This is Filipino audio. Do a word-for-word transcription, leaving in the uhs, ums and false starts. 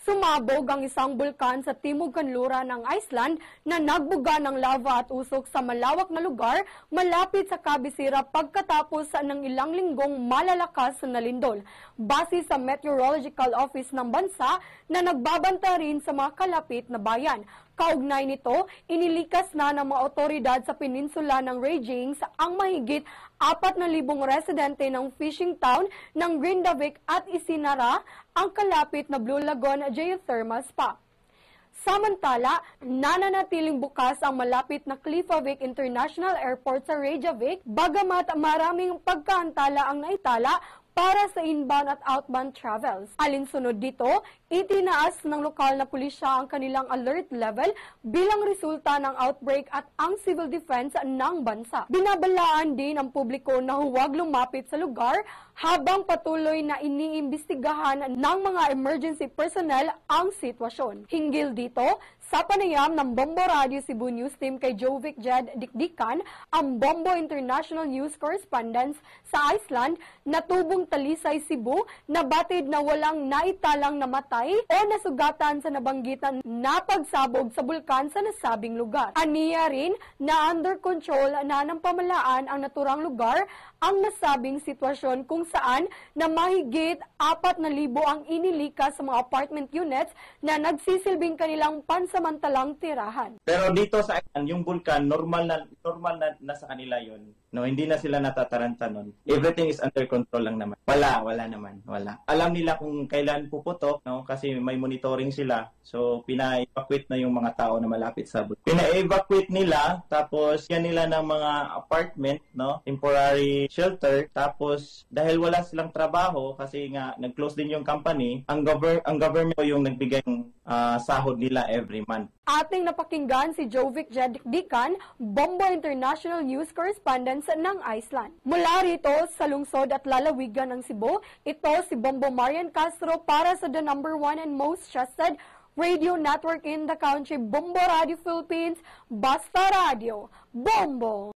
Sumabog ang isang bulkan sa timog kanluran ng Iceland na nagbuga ng lava at usok sa malawak na lugar malapit sa kabisera pagkatapos ng ilang linggong malalakas na lindol. Base sa Meteorological Office ng bansa na nagbabanta rin sa mga kalapit na bayan. Kaugnay nito, inilikas na ng mga otoridad sa peninsula ng Rejings ang mahigit apat na libong residente ng fishing town ng Grindavik at isinara ang kalapit na Blue Lagoon geothermal spa. Samantala, nananatiling bukas ang malapit na Keflavik International Airport sa Reykjavik, bagamat maraming pagkaantala ang naitala para sa inbound at outbound travels. Alinsunod dito, itinaas ng lokal na pulisya ang kanilang alert level bilang resulta ng outbreak at ang civil defense ng bansa. Binabalaan din ang publiko na huwag lumapit sa lugar habang patuloy na iniimbestigahan ng mga emergency personnel ang sitwasyon. Hinggil dito, sa panayam ng Bombo Radio Cebu News Team kay Jovic Jed Dikdikan, ang Bombo International News Correspondent sa Iceland, natubong Talisay, Cebu, na batid na walang naitalang namatay o nasugatan sa nabanggitan na pagsabog sa bulkan sa nasabing lugar. Aniya rin na under control na ng pamalaan ang naturang lugar ang nasabing sitwasyon kung saan na mahigit apat na libo ang inilikas sa mga apartment units na nagsisilbing kanilang pansamantalang tirahan. Pero dito sa island, yung bulkan, normal na normal na, na sa kanila yun. No, hindi na sila natataranta nun. Everything is under control lang naman. Wala, wala naman, wala. Alam nila kung kailan puputok, no, kasi may monitoring sila. So, pina-evacuate na yung mga tao na malapit sa bulkan. Pina-evacuate nila, tapos yan nila ng mga apartment, no, temporary shelter. Tapos, dahil wala silang trabaho, kasi nga, nag-close din yung company, ang, gover ang government yung nagbigay ng uh, sahod nila every month. Ating napakinggan si Jovic Jed Dikdikan, Bombo International News Correspondent ng Iceland. Mula rito sa lungsod at lalawigan ng Cebu, ito si Bombo Marian Castro para sa the number one and most trusted radio network in the country, Bombo Radio Philippines, Basta Radio, Bombo!